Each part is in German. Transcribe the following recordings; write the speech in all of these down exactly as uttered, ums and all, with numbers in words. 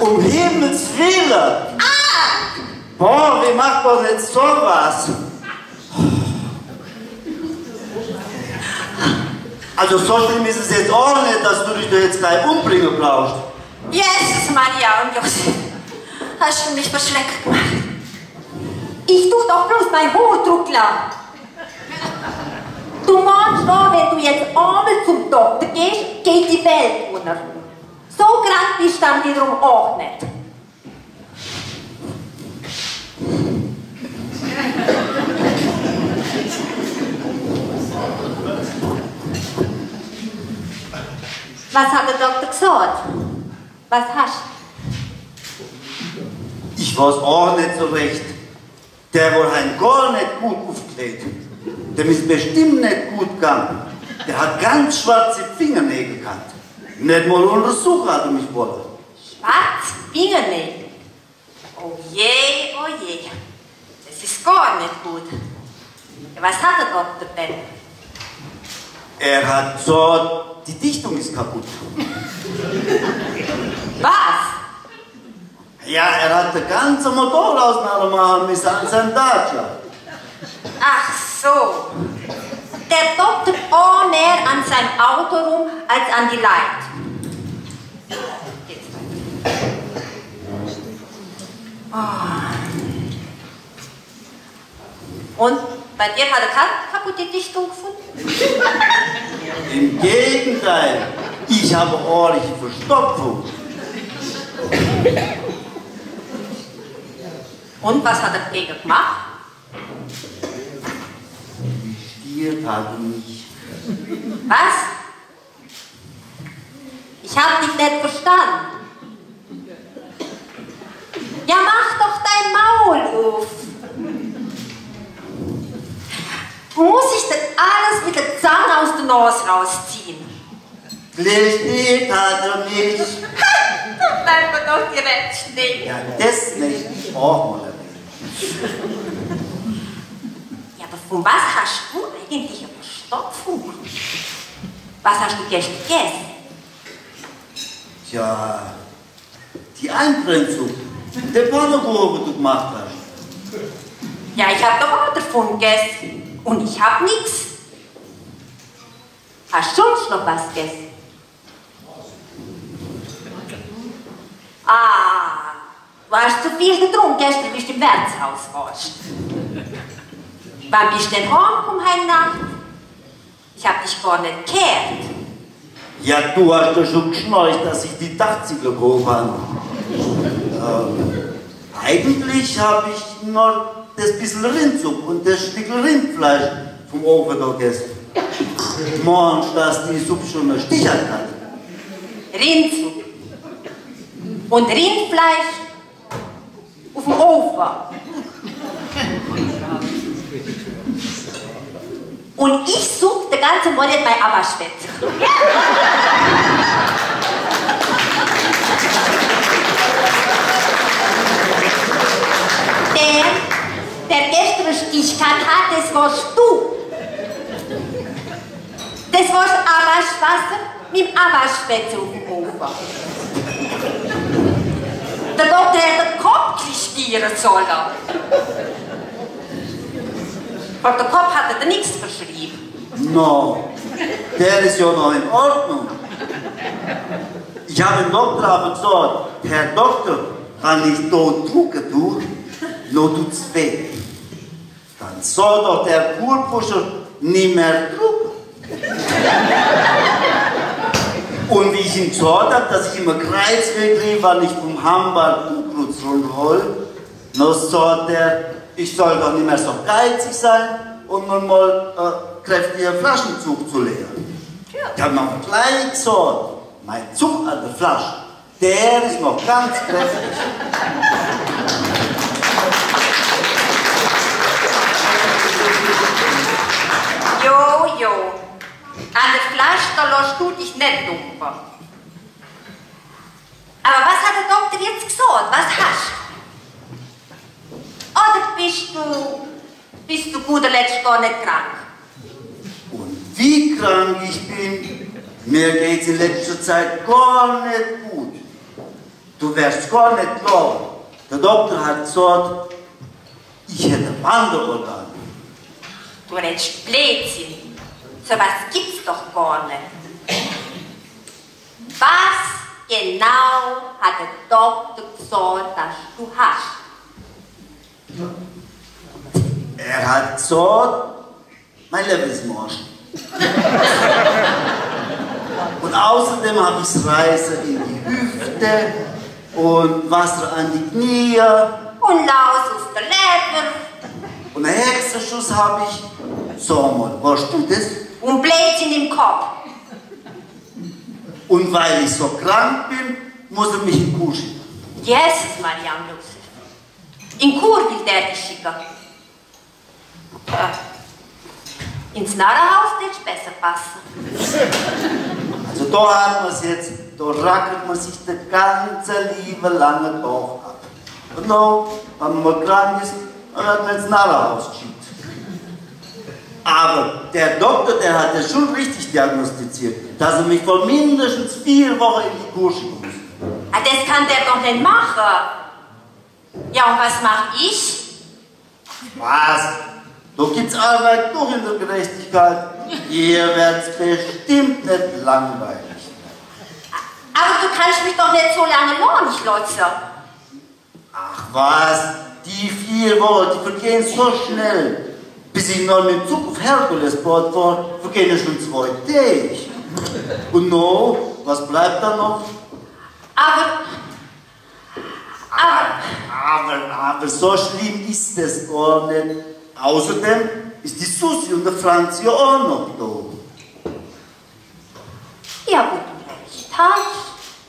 Um Himmels Willen! Ah! Boah, wie macht man nicht sowas? Also so schlimm ist es jetzt auch nicht, dass du dich da jetzt gleich umbringen brauchst. Jesus, Maria und Josef, hast du mich verschreckt gemacht. Ich tu doch bloß mein Hutruckler. Du meinst doch, wenn du jetzt einmal zum Doktor gehst, geht die Welt unter. So krank bist du dann wiederum auch nicht. Was hat der Doktor gesagt? Was hast du? Ich weiß auch nicht so recht. Der wohl ein gar nicht gut aufgelegt. Dem ist bestimmt nicht gut gegangen. Der hat ganz schwarze Fingernägel gehabt. Nicht mal untersuchen hat er mich wollen. Schwarze Fingernägel? Oh je, oh je. Das ist gar nicht gut. Was hat der Doktor denn? Er hat gesagt, die Dichtung ist kaputt. Was? Ja, er hat den ganzen Motor auseinandermachen müssen an seinem Dacia. Ach so. Der Doktor auch mehr an sein Auto rum als an die Leute. Oh. Und bei dir hat er keine kaputte Dichtung gefunden? Im Gegenteil, ich habe ordentliche Verstopfung. Und was hat er dagegen gemacht? Stiert hat er mich. Was? Ich habe dich nicht verstanden. Ja, mach doch dein Maul auf. Muss ich denn alles mit der Zange aus der Nase rausziehen? Stiert hat er mich. Da bleibt mir doch direkt stehen. Ja, das möchte ich auch mal erwähnen. Ja, aber von was hast du eigentlich eine Verstopfung? Was hast du gestern gegessen? Tja, die Eingrenzung, der Pannekuchen, den du gemacht hast. Ja, ich habe doch auch davon gegessen. Und ich habe nichts. Hast du sonst noch was gegessen? Ah, du hast zu viel getrunken gestern, bis du im Wirtshaus warst. Wann bist du denn heimgekommen heute Nacht? Ich hab dich gar nicht gehört. Ja, du hast ja schon geschnarcht, dass ich die Dachziegel gehoben habe. Ähm, eigentlich habe ich nur das bisschen Rindsuppe und das Stück Rindfleisch vom Ofen da gegessen. Morgens, dass die Suppe schon einen Stich hat. Rindsuppe. Und Rindfleisch auf dem Ofen. Und ich suche den ganzen Monat bei Aberschwett. Der, der gestern einen Stich gehabt hat, das warst du. Das warst Aberschwasser mit dem Aberschwett auf dem Ofen. Der Doktor hat den Kopf stieren sollen. Aber der Kopf hat er nichts verschrieben. No, der ist ja noch in Ordnung. Ich habe dem Doktor aber gesagt, Herr Doktor, kann ich dort drucken tun, nur tut's weh. Dann soll doch der Kurpuscher nicht mehr drucken. Und wie ich ihm gesagt habe, dass ich immer Kreuzweg kriege, weil ich vom Hamburg Kuckrutz runterhole, dann sagt er, ich soll doch nicht mehr so geizig sein und mir mal äh, kräftiger Flaschenzug zu leeren. Ja. Ich habe mir gleich gesagt, mein Zug an der Flasche, der ist noch ganz kräftig. Jo, jo. An der Flasche, da lässt du dich nicht dumpen. Aber was hat der Doktor jetzt gesagt? Was hast du? Oder bist du, bist du guter Letzt gar nicht krank? Und wie krank ich bin, mir geht's in letzter Zeit gar nicht gut. du wärst gar nicht glauben. Der Doktor hat gesagt, ich hätte Wanderorgane. Du redest Blödsinn. So was gibt's doch gar nicht. Was genau hat der Doktor gesagt, dass du hast? Er hat gesagt, mein Leben ist im Arsch. Und außerdem habe ich das Reißen in die Hüfte und Wasser an die Knie. Und Laus auf der Leber. Und einen Hexenschuss habe ich. Sag mal, warst du das? Und Blödsinn im Kopf. Und weil ich so krank bin, muss er mich in Kur schicken. Jesus, Marianne Josef. In Kur will der dich schicken. Äh, ins Narrenhaus wird es besser passen. Also da hat man es jetzt, da rackert man sich den ganzen lieben langen Tag ab. Und dann, wenn man krank ist, dann hat man ins Narrenhaus geschickt. Aber der Doktor, der hat das schon richtig diagnostiziert, dass er mich vor mindestens vier Wochen in die Kur schicken muss. Ah, das kann der doch nicht machen. Ja, und was mache ich? Was? Da gibt's Arbeit doch in der Gerechtigkeit. Ihr werdt's bestimmt nicht langweilig. Aber du kannst mich doch nicht so lange lohnig lassen. Ach was, die vier Wochen, die vergehen so schnell. Bis ich noch mit dem Zug auf Herkulesbord war, vergehen ja schon zwei Tage. Und noch, was bleibt da noch? Aber, aber, aber, aber so schlimm ist das gar nicht. Außerdem ist die Susi und der Franz ja auch noch da. ja gut, du recht hast.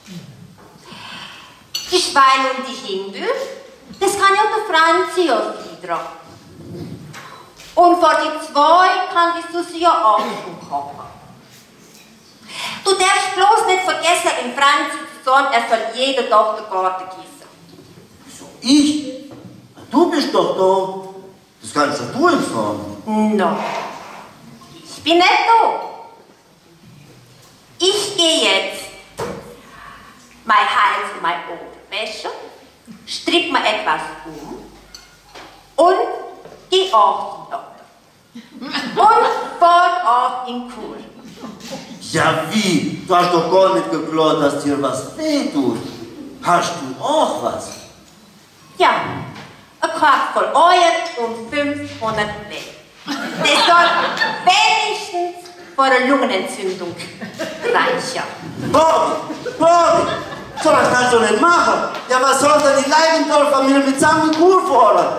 Die Schweine und die Hindel, das kann ja der Franzi auch wieder. Und vor die zwei kann die Susi ja auch schon kochen. Du darfst bloß nicht vergessen, im Franzi zu sagen, er soll jeden Tag den Garten gießen. Ich? Du bist doch da. Das kannst doch du ihm sagen. No. Ich bin nicht da. Ich gehe jetzt mein Hals und mein Ohr wäschen, strick mir etwas um und geh auch zum Doktor. Und fort auf in Kur. Ja wie? Du hast doch gar nicht geglaubt, dass dir was wehtut. Hast du auch was? Ja, ein Korb voll Eier und fünfhundert Mehl. Das soll wenigstens vor einer Lungenentzündung reichen. Bobby! Bobby! So was kannst du nicht machen. Ja, was soll denn die Leibendorf-Familie mit zusammen in Kur fahren?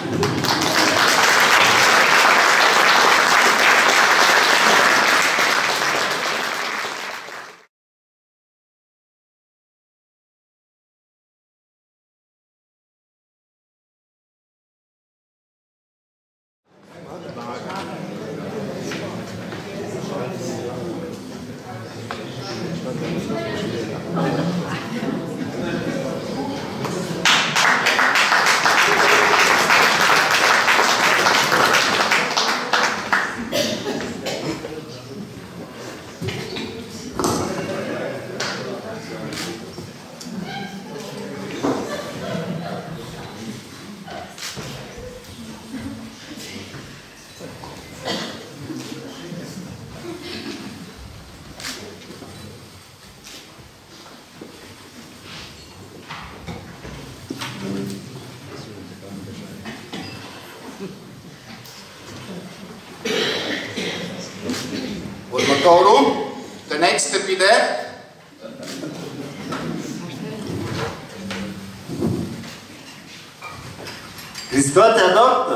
Wollen wir da rum? Der nächste bitte. Grüß Gott, Herr Doktor.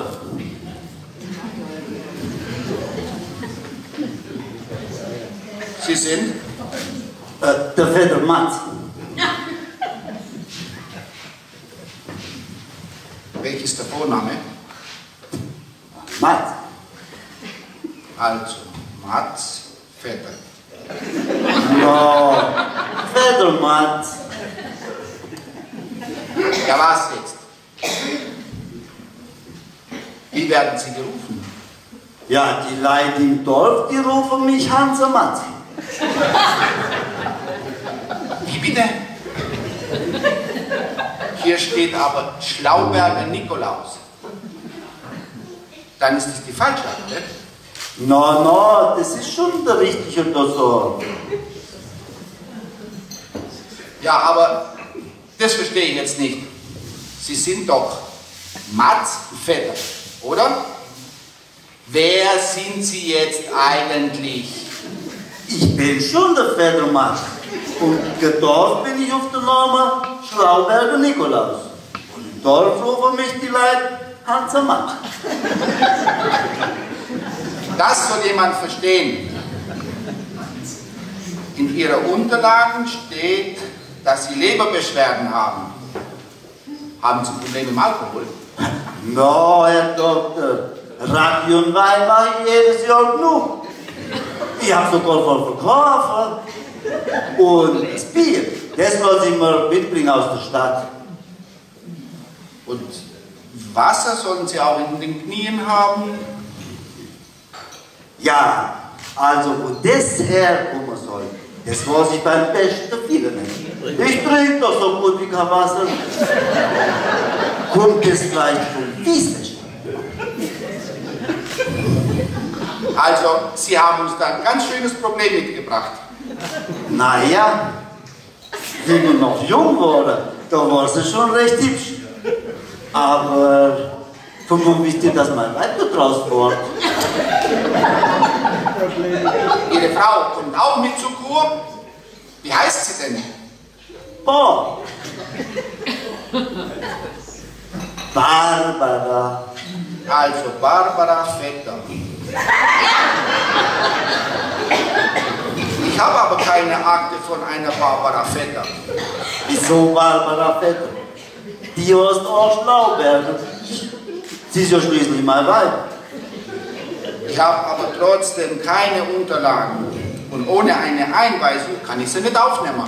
Sie sind? Äh, der Vetter Matz. Welches ist der Vorname? Matz. Also, Mats Vetter. Ja, Vetter Matz. Ja, was jetzt? Wie werden Sie gerufen? Ja, die Leute im Dorf, die rufen mich Hansa Matz. Wie bitte? Hier steht aber Schlauberger Nikolaus. Dann ist das die falsche Adresse. Na, na, das ist schon der richtige Dosor. Ja, aber das verstehe ich jetzt nicht. Sie sind doch Mats Vetter, oder? Wer sind Sie jetzt eigentlich? Ich bin schon der Vetter Mats. Und getauft bin ich auf den Namen Schlauberger Nikolaus. Und im Dorf rufen mich die Leute Hansa Matt. Das soll jemand verstehen. In Ihren Unterlagen steht, dass Sie Leberbeschwerden haben. Haben Sie Probleme mit Alkohol? Na, Herr Doktor, Radio und Wein mache ich jedes Jahr genug. Ich habe sogar voll verkaufen. Und das Bier, das lasse ich mir mitbringen aus der Stadt. Und Wasser sollen Sie auch in den Knien haben? Ja, also wo das herkommen soll, das weiß ich beim besten Willen nicht. Ich trinke doch so gut wie kein Wasser. Kommt das vielleicht vom Wiesenstein? Also, Sie haben uns da ein ganz schönes Problem mitgebracht. Naja, wie wir noch jung waren, da war sie schon recht hübsch. Aber von wo wisst ihr, dass mein Weib da draußen war? Ihre Frau kommt auch mit zur Kur. Wie heißt sie denn? Oh! Barbara. Also Barbara Vetter. Ich habe aber keine Akte von einer Barbara Vetter. Wieso Barbara Vetter? Die heißt auch Schlauberger. Sie ist ja schließlich mein Weib. Ich habe aber trotzdem keine Unterlagen. Und ohne eine Einweisung kann ich sie nicht aufnehmen.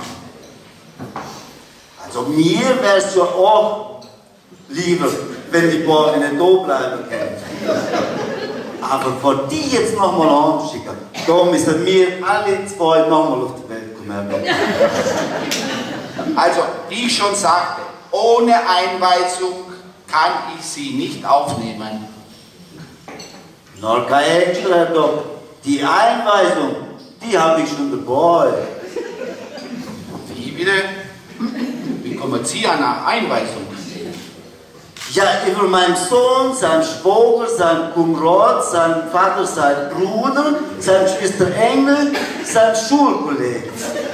Also mir wäre es ja auch lieber, wenn die Borge nicht da bleiben können. Aber vor die jetzt nochmal anschicken, da müssen wir alle zwei nochmal auf die Welt kommen. Also, wie ich schon sagte, ohne Einweisung kann ich sie nicht aufnehmen. Na, kein Händchen, Herr Doktor. Die Einweisung, die habe ich schon dabei. Wie bitte? Wie kommen Sie an eine Einweisung? Ja, über meinen Sohn, seinen Schwager, seinen Kamerad, seinen Vater, seinen Bruder, seine Schwester Engel, seinen Schulkollegen.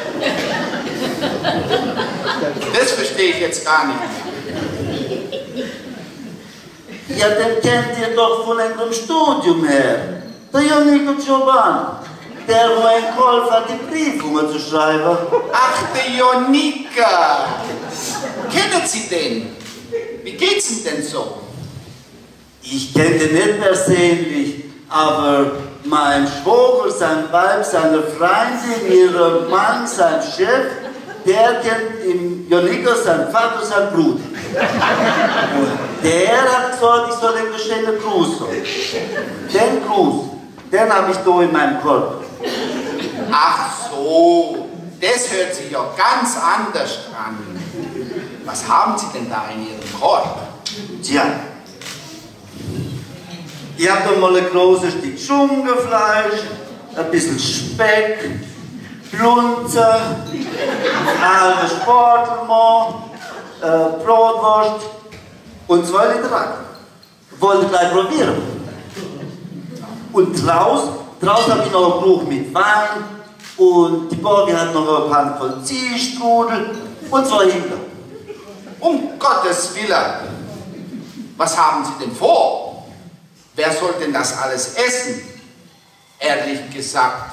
Das verstehe ich jetzt gar nicht mehr. Ja, den kennt ihr doch von unserem Studium her. Der Jonico Giovan, der wo ein geholfen hat, die Prüfungen zu schreiben. Ach, der Jonika! Kennen Sie den? Wie geht's Ihnen denn so? Ich kenne den nicht persönlich, aber mein Schwager, sein Weib, seine Freundin, ihr Mann, sein Chef, der kennt im Jonika seinen Vater, seinen Bruder. Und der hat gesagt, ich soll ihm einen schönen Gruß sagen. Den Gruß, den habe ich da in meinem Korb. Ach so, das hört sich ja ganz anders an. Was haben Sie denn da in Ihrem Korb? Tja, ich habe da mal ein großes Stück Schungefleisch, ein bisschen Speck, Blunze, halbe Sportelmann, äh, Brotwurst und zwei Liter Rack. Wollte gleich probieren. Und draußen, draußen habe ich noch einen Krug mit Wein und die Borge hat noch eine Handvoll Ziestrudel und zwei Himbeeren. Um Gottes Willen! Was haben Sie denn vor? Wer soll denn das alles essen? Ehrlich gesagt,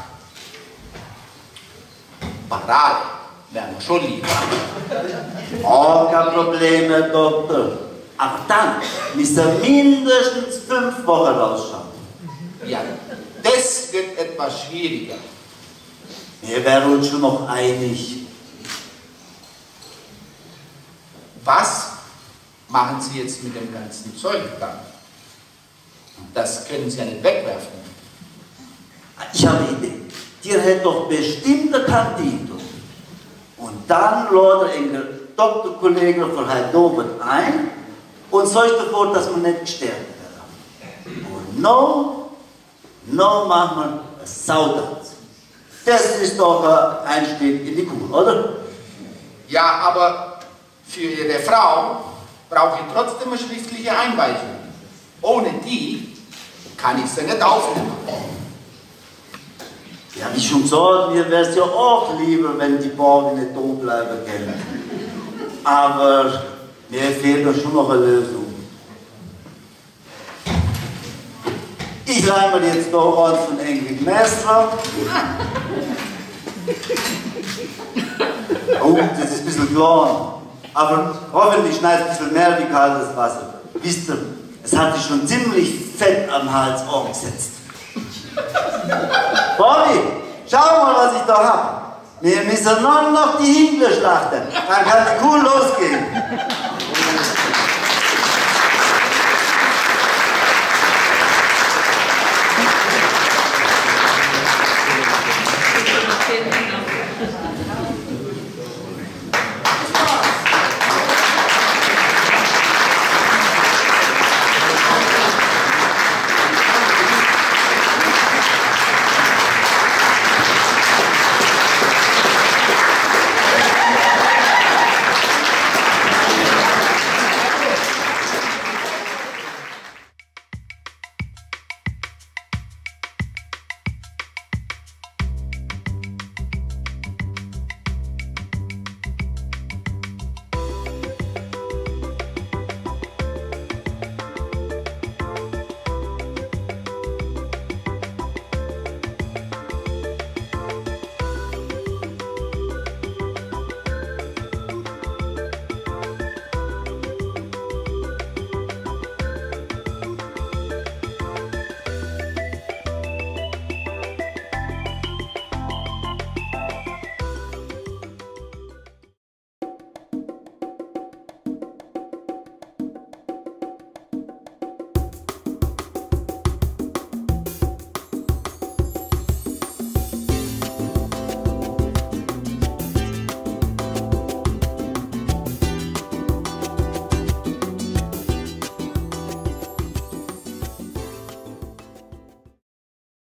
Parade wäre mir schon lieber. Oh, kein Problem, Herr Doktor. Aber dann müsst ihr mindestens fünf Wochen rausschauen. Ja, das wird etwas schwieriger. Wir wären uns schon noch einig. Was machen Sie jetzt mit dem ganzen Zeug dann? Das können Sie ja nicht wegwerfen. Ich habe eine Idee. Dir hätte doch bestimmt eine Kantine. Und dann lädt er in der Doktorkollege von heute Abend ein und sorgt dafür, dass man nicht gestört wird. Und no, no machen wir eine Sautanz. Das ist doch ein Einstieg in die Kuh, oder? Ja, aber für Ihre Frau brauche ich trotzdem eine schriftliche Einweisung. Ohne die kann ich sie nicht aufnehmen. Ja, wie schon gesagt, mir wäre es ja auch lieber, wenn die Borgen nicht da bleiben können. Aber mir fehlt doch schon noch eine Lösung. Ich leih mir jetzt noch eins von Enkel Messer. Oh, das ist ein bisschen klein. Aber hoffentlich schneit es ein bisschen mehr wie kaltes Wasser. Wisst ihr, es hat sich schon ziemlich fett am Hals angesetzt. Bobby, schau mal, was ich da hab. Wir müssen nur noch die Hühner schlachten. Dann kann die Kuh losgehen.